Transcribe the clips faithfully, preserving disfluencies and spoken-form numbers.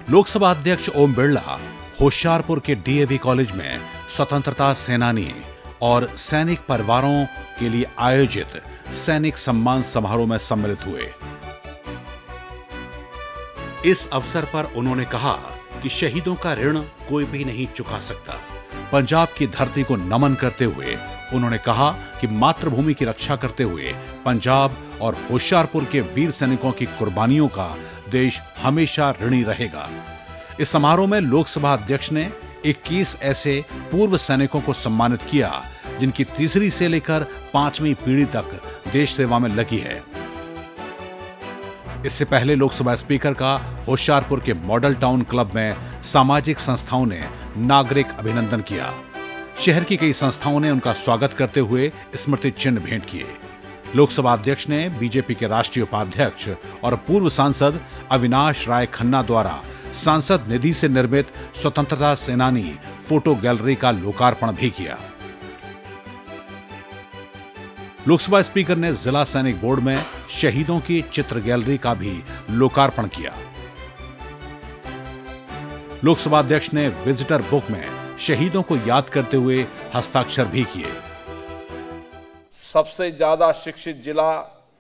लोकसभा अध्यक्ष ओम बिरला होशियारपुर के D A V college में स्वतंत्रता सेनानी और सैनिक परिवारों के लिए आयोजित सैनिक सम्मान समारोह में सम्मिलित हुए। इस अवसर पर उन्होंने कहा कि शहीदों का ऋण कोई भी नहीं चुका सकता। पंजाब की धरती को नमन करते हुए उन्होंने कहा कि मातृभूमि की रक्षा करते हुए पंजाब और होशियारपुर के वीर सैनिकों की कुर्बानियों का देश हमेशा ऋणी रहेगा। इस समारोह में लोकसभा अध्यक्ष ने इक्कीस ऐसे पूर्व सैनिकों को सम्मानित किया जिनकी तीसरी से लेकर पांचवीं पीढ़ी तक देश सेवा में लगी है। इससे पहले लोकसभा स्पीकर का होशियारपुर के मॉडल टाउन क्लब में सामाजिक संस्थाओं ने नागरिक अभिनंदन किया। शहर की कई संस्थाओं ने उनका स्वागत करते हुए स्मृति चिन्ह भेंट किए। लोकसभा अध्यक्ष ने बीजेपी के राष्ट्रीय उपाध्यक्ष और पूर्व सांसद अविनाश राय खन्ना द्वारा सांसद निधि से निर्मित स्वतंत्रता सेनानी फोटो गैलरी का लोकार्पण भी किया। लोकसभा स्पीकर ने जिला सैनिक बोर्ड में शहीदों की चित्र गैलरी का भी लोकार्पण किया। लोकसभा अध्यक्ष ने विजिटर बुक में शहीदों को याद करते हुए हस्ताक्षर भी किए। सबसे ज्यादा शिक्षित जिला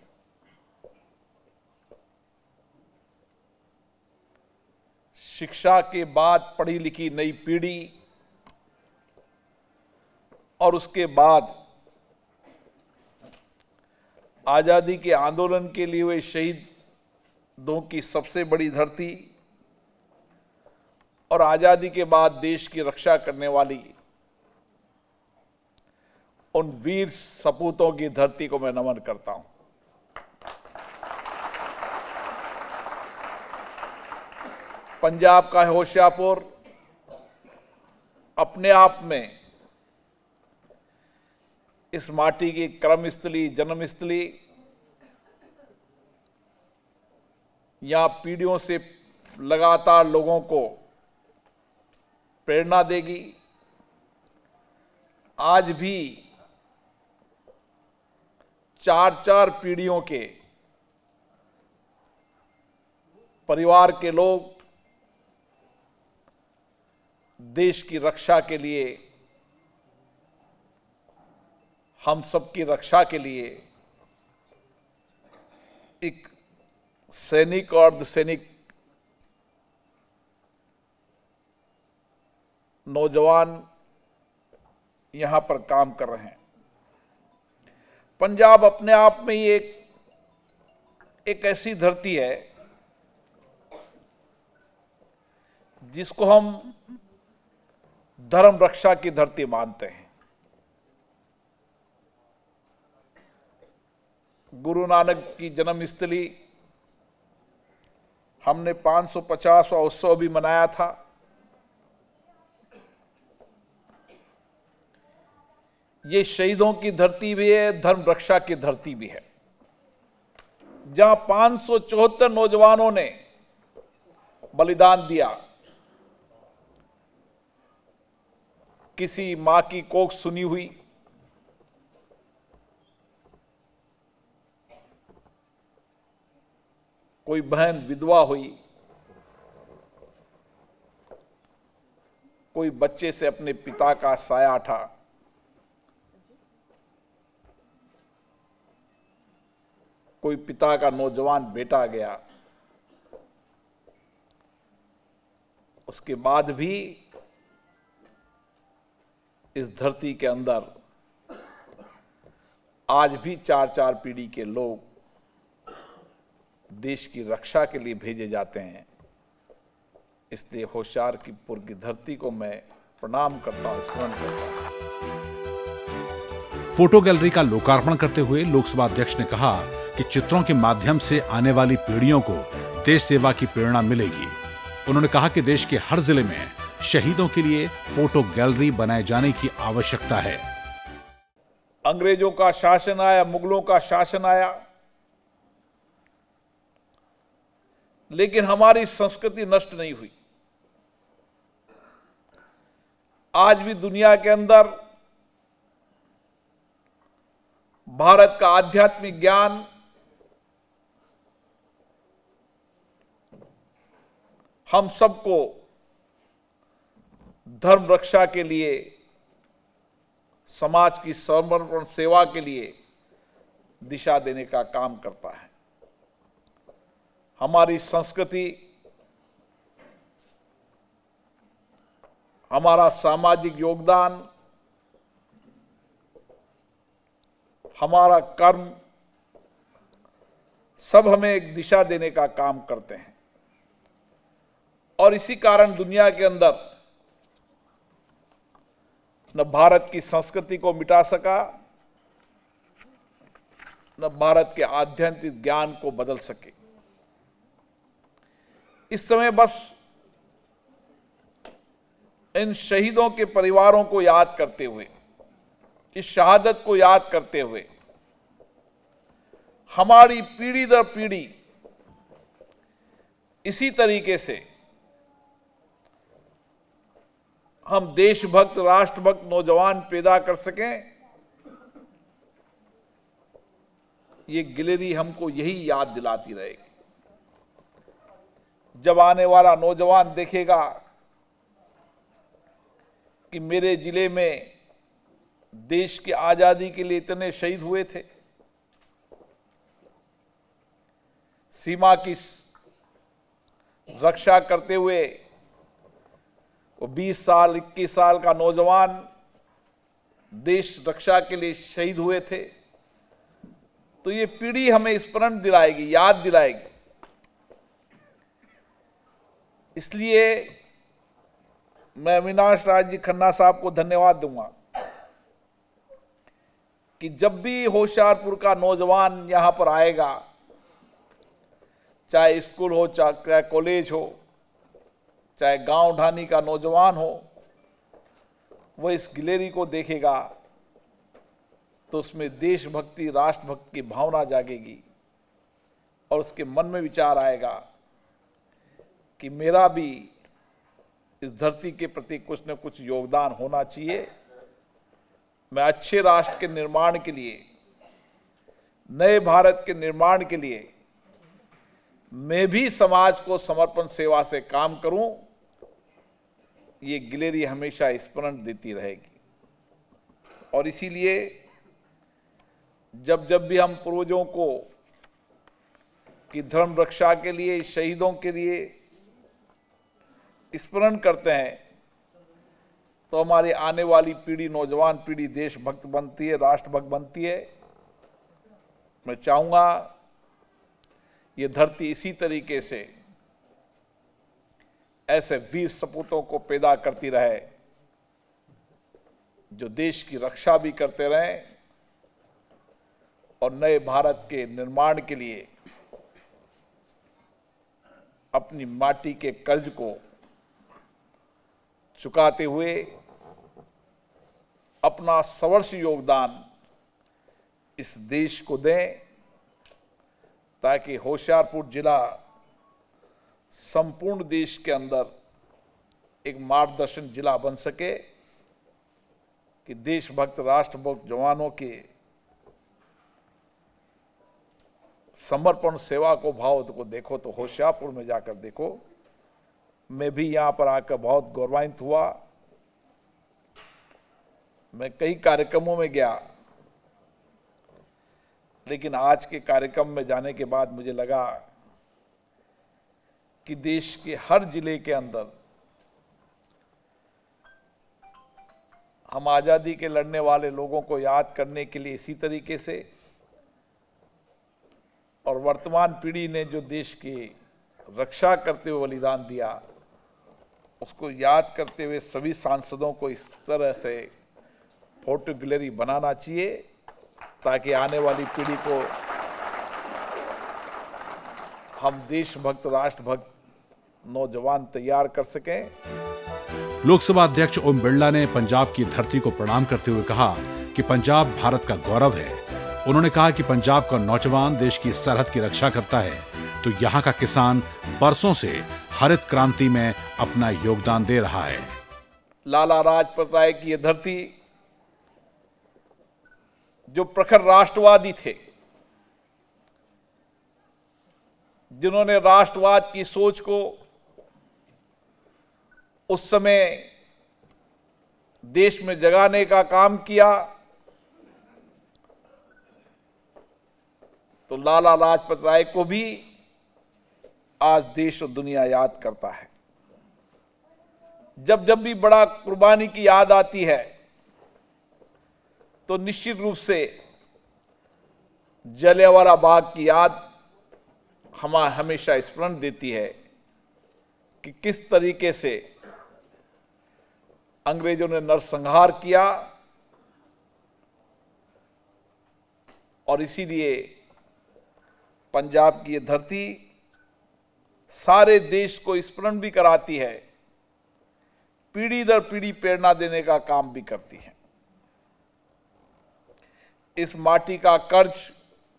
शिक्षा के बाद पढ़ी लिखी नई पीढ़ी और उसके बाद आजादी के आंदोलन के लिए हुए शहीदों की सबसे बड़ी धरती और आजादी के बाद देश की रक्षा करने वाली उन वीर सपूतों की धरती को मैं नमन करता हूं। पंजाब का होशियारपुर अपने आप में इस माटी की कर्मस्थली, जन्मस्थली, यहां पीढ़ियों से लगातार लोगों को प्रेरणा देगी। आज भी चार चार पीढ़ियों के परिवार के लोग देश की रक्षा के लिए, हम सबकी रक्षा के लिए एक सैनिक और अर्धसैनिक नौजवान यहां पर काम कर रहे हैं। पंजाब अपने आप में ही एक एक ऐसी धरती है जिसको हम धर्म रक्षा की धरती मानते हैं। गुरु नानक की जन्मस्थली हमने पाँच सौ पचासवां उत्सव भी मनाया था। ये शहीदों की धरती भी है, धर्म रक्षा की धरती भी है, जहां पाँच सौ चौहत्तर नौजवानों ने बलिदान दिया। किसी मां की कोख सुनी हुई, कोई बहन विधवा हुई, कोई बच्चे से अपने पिता का साया था, कोई पिता का नौजवान बेटा गया। उसके बाद भी इस धरती के अंदर आज भी चार चार पीढ़ी के लोग देश की रक्षा के लिए भेजे जाते हैं। इसलिए होशियारपुर की धरती को मैं प्रणाम करता हूं, स्मरण करता हूं। फोटो गैलरी का लोकार्पण करते हुए लोकसभा अध्यक्ष ने कहा कि चित्रों के माध्यम से आने वाली पीढ़ियों को देश सेवा की प्रेरणा मिलेगी। उन्होंने कहा कि देश के हर जिले में शहीदों के लिए फोटो गैलरी बनाए जाने की आवश्यकता है। अंग्रेजों का शासन आया, मुगलों का शासन आया, लेकिन हमारी संस्कृति नष्ट नहीं हुई। आज भी दुनिया के अंदर भारत का आध्यात्मिक ज्ञान हम सबको धर्म रक्षा के लिए, समाज की समर्पण सेवा के लिए दिशा देने का काम करता है। हमारी संस्कृति, हमारा सामाजिक योगदान, हमारा कर्म सब हमें एक दिशा देने का काम करते हैं। और इसी कारण दुनिया के अंदर न भारत की संस्कृति को मिटा सका, न भारत के आध्यात्मिक ज्ञान को बदल सके। इस समय बस इन शहीदों के परिवारों को याद करते हुए, इस शहादत को याद करते हुए, हमारी पीढ़ी दर पीढ़ी इसी तरीके से हम देशभक्त, राष्ट्रभक्त नौजवान पैदा कर सकें, ये गिलेरी हमको यही याद दिलाती रहेगी। जब आने वाला नौजवान देखेगा कि मेरे जिले में देश की आजादी के लिए इतने शहीद हुए थे, सीमा की रक्षा करते हुए वो बीस साल, इक्कीस साल का नौजवान देश रक्षा के लिए शहीद हुए थे, तो ये पीढ़ी हमें स्मरण दिलाएगी, याद दिलाएगी। इसलिए मैं अविनाश राज जी खन्ना साहब को धन्यवाद दूंगा कि जब भी होशियारपुर का नौजवान यहां पर आएगा, चाहे स्कूल हो, चाहे कॉलेज हो, चाहे गांव ढानी का नौजवान हो, वो इस गिलेरी को देखेगा तो उसमें देशभक्ति, राष्ट्रभक्ति की भावना जागेगी और उसके मन में विचार आएगा कि मेरा भी इस धरती के प्रति कुछ न कुछ योगदान होना चाहिए। मैं अच्छे राष्ट्र के निर्माण के लिए, नए भारत के निर्माण के लिए मैं भी समाज को समर्पण सेवा से काम करूं, ये गिलेरी हमेशा स्मरण देती रहेगी। और इसीलिए जब जब भी हम पूर्वजों को की धर्म रक्षा के लिए, शहीदों के लिए स्मरण करते हैं, तो हमारी आने वाली पीढ़ी, नौजवान पीढ़ी देशभक्त बनती है, राष्ट्रभक्त बनती है। मैं चाहूंगा ये धरती इसी तरीके से ऐसे वीर सपूतों को पैदा करती रहे जो देश की रक्षा भी करते रहें और नए भारत के निर्माण के लिए अपनी माटी के कर्ज को चुकाते हुए अपना सर्वस्व योगदान इस देश को दें, ताकि होशियारपुर जिला संपूर्ण देश के अंदर एक मार्गदर्शन जिला बन सके कि देशभक्त, राष्ट्रभक्त जवानों के समर्पण सेवा को, भाव को देखो तो होशियारपुर में जाकर देखो। मैं भी यहां पर आकर बहुत गौरवान्वित हुआ। मैं कई कार्यक्रमों में गया, लेकिन आज के कार्यक्रम में जाने के बाद मुझे लगा कि देश के हर जिले के अंदर हम आजादी के लड़ने वाले लोगों को याद करने के लिए इसी तरीके से, और वर्तमान पीढ़ी ने जो देश की रक्षा करते हुए बलिदान दिया, उसको याद करते हुए सभी सांसदों को इस तरह से फोटो गैलरी बनाना चाहिए, ताकि आने वाली पीढ़ी को हम देशभक्त, राष्ट्रभक्त नौजवान तैयार कर सकें। लोकसभा अध्यक्ष ओम बिरला ने पंजाब की धरती को प्रणाम करते हुए कहा कि पंजाब भारत का गौरव है। उन्होंने कहा कि पंजाब का नौजवान देश की सरहद की रक्षा करता है, तो यहाँ का किसान बरसों से हरित क्रांति में अपना योगदान दे रहा है। लाला लाजपत राय की यह धरती, जो प्रखर राष्ट्रवादी थे, जिन्होंने राष्ट्रवाद की सोच को उस समय देश में जगाने का काम किया, तो लाला लाजपत राय को भी आज देश और दुनिया याद करता है। जब जब भी बड़ा कुर्बानी की याद आती है तो निश्चित रूप से जलियांवाला बाग की याद हमें हमेशा स्मरण देती है कि किस तरीके से अंग्रेजों ने नरसंहार किया, और इसीलिए पंजाब की ये धरती सारे देश को स्मरण भी कराती है, पीढ़ी दर पीढ़ी प्रेरणा देने का काम भी करती है। इस माटी का कर्ज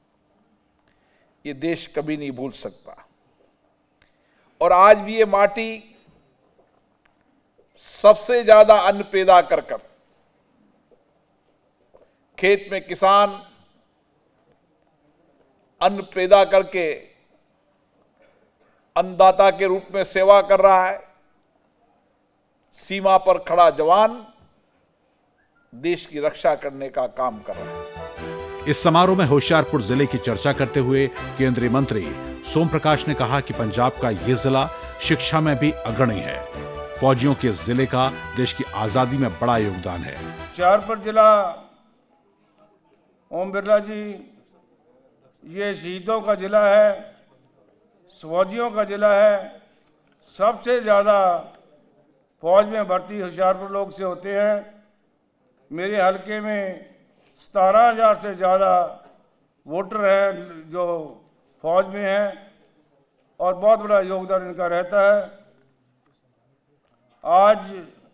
ये देश कभी नहीं भूल सकता, और आज भी ये माटी सबसे ज्यादा अन्न पैदा कर कर खेत में किसान अन्न पैदा करके अन्नदाता के रूप में सेवा कर रहा है। सीमा पर खड़ा जवान देश की रक्षा करने का काम कर रहा है। इस समारोह में होशियारपुर जिले की चर्चा करते हुए केंद्रीय मंत्री सोम प्रकाश ने कहा कि पंजाब का यह जिला शिक्षा में भी अग्रणी है। फौजियों के जिले का देश की आजादी में बड़ा योगदान है। होशियारपुर जिला, ओम बिरला जी, ये शहीदों का जिला है, फौजियों का जिला है। सबसे ज़्यादा फौज में भर्ती होशियारपुर लोग से होते हैं। मेरे हलके में सतारह हजार से ज़्यादा वोटर हैं जो फौज में हैं, और बहुत बड़ा योगदान इनका रहता है। आज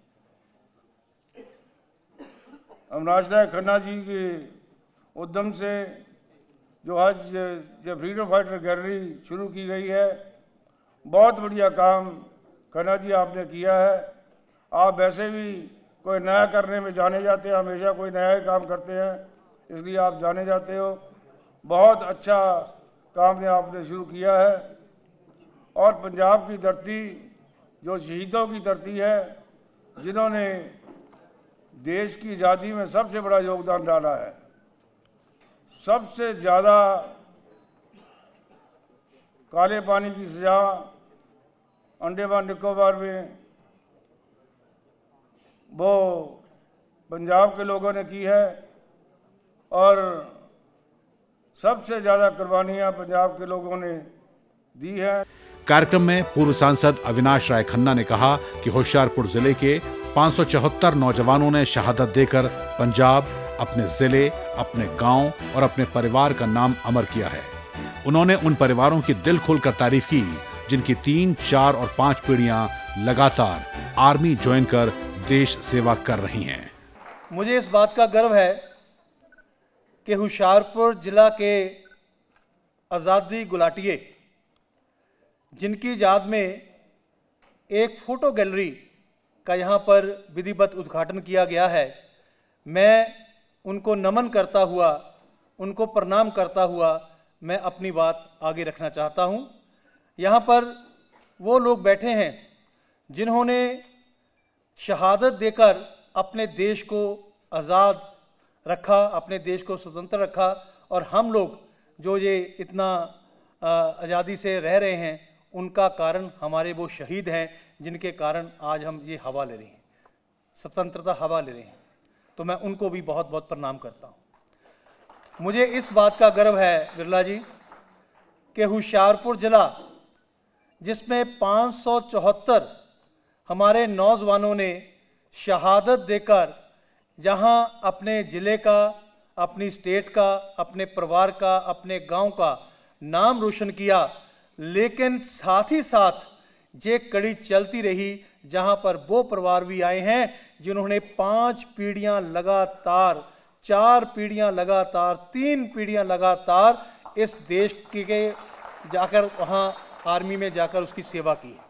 अविनाश राय खन्ना जी के उद्यम से जो आज जो फ्रीडम फाइटर गैलरी शुरू की गई है, बहुत बढ़िया काम खन्ना जी आपने किया है। आप वैसे भी कोई नया करने में जाने जाते हैं, हमेशा कोई नया ही काम करते हैं, इसलिए आप जाने जाते हो। बहुत अच्छा काम ने आपने शुरू किया है, और पंजाब की धरती जो शहीदों की धरती है, जिन्होंने देश की आज़ादी में सबसे बड़ा योगदान डाला है। सबसे ज़्यादा काले पानी की सजा अंडमान निकोबार में वो पंजाब के लोगों ने की है, और सबसे ज़्यादा कुर्बानियाँ पंजाब के लोगों ने दी है। कार्यक्रम में पूर्व सांसद अविनाश राय खन्ना ने कहा कि होशियारपुर जिले के पाँच सौ चौहत्तर नौजवानों ने शहादत देकर पंजाब, अपने जिले, अपने गांव और अपने परिवार का नाम अमर किया है। उन्होंने उन परिवारों की दिल खोलकर तारीफ की जिनकी तीन, चार और पांच पीढ़ियां लगातार आर्मी ज्वाइन कर देश सेवा कर रही हैं। मुझे इस बात का गर्व है कि होशियारपुर जिला के आज़ादी गुलाटिये, जिनकी याद में एक फोटो गैलरी का यहाँ पर विधिवत उद्घाटन किया गया है, मैं उनको नमन करता हुआ, उनको प्रणाम करता हुआ मैं अपनी बात आगे रखना चाहता हूँ। यहाँ पर वो लोग बैठे हैं जिन्होंने शहादत देकर अपने देश को आज़ाद रखा, अपने देश को स्वतंत्र रखा, और हम लोग जो ये इतना आज़ादी से रह रहे हैं, उनका कारण हमारे वो शहीद हैं जिनके कारण आज हम ये हवा ले रहे हैं, स्वतंत्रता हवा ले रहे हैं। तो मैं उनको भी बहुत बहुत प्रणाम करता हूँ। मुझे इस बात का गर्व है बिरला जी कि होशियारपुर जिला, जिसमें पाँच सौ चौहत्तर हमारे नौजवानों ने शहादत देकर जहाँ अपने ज़िले का, अपनी स्टेट का, अपने परिवार का, अपने गांव का नाम रोशन किया, लेकिन साथ ही साथ ये कड़ी चलती रही जहाँ पर वो परिवार भी आए हैं जिन्होंने पांच पीढ़ियाँ लगातार, चार पीढ़ियाँ लगातार, तीन पीढ़ियाँ लगातार इस देश के जाकर वहाँ आर्मी में जाकर उसकी सेवा की।